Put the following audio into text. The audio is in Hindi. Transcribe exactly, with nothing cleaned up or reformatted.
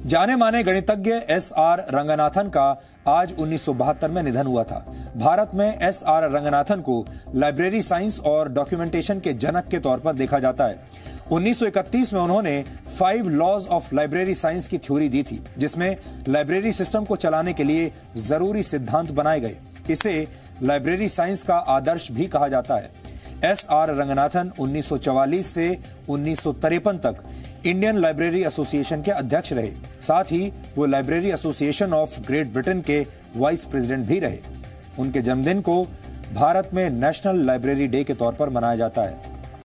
जाने माने गणितज्ञ एस आर रंगनाथन का आज उन्नीस सौ बहत्तर में निधन हुआ था। भारत में एस आर रंगनाथन को लाइब्रेरी साइंस और डॉक्यूमेंटेशन के जनक के तौर पर देखा जाता है। उन्नीस सौ इकतीस में उन्होंने five laws of library science की थ्योरी दी थी, जिसमें लाइब्रेरी सिस्टम को चलाने के लिए जरूरी सिद्धांत बनाए गए। इसे लाइब्रेरी साइंस का आदर्श भी कहा जाता है। एस आर रंगनाथन उन्नीस सौ चवालीस से उन्नीस सौ तिरपन तक इंडियन लाइब्रेरी एसोसिएशन के अध्यक्ष रहे। साथ ही वो library association of Great Britain के वाइस प्रेसिडेंट भी रहे। उनके जन्मदिन को भारत में नेशनल लाइब्रेरी डे के तौर पर मनाया जाता है।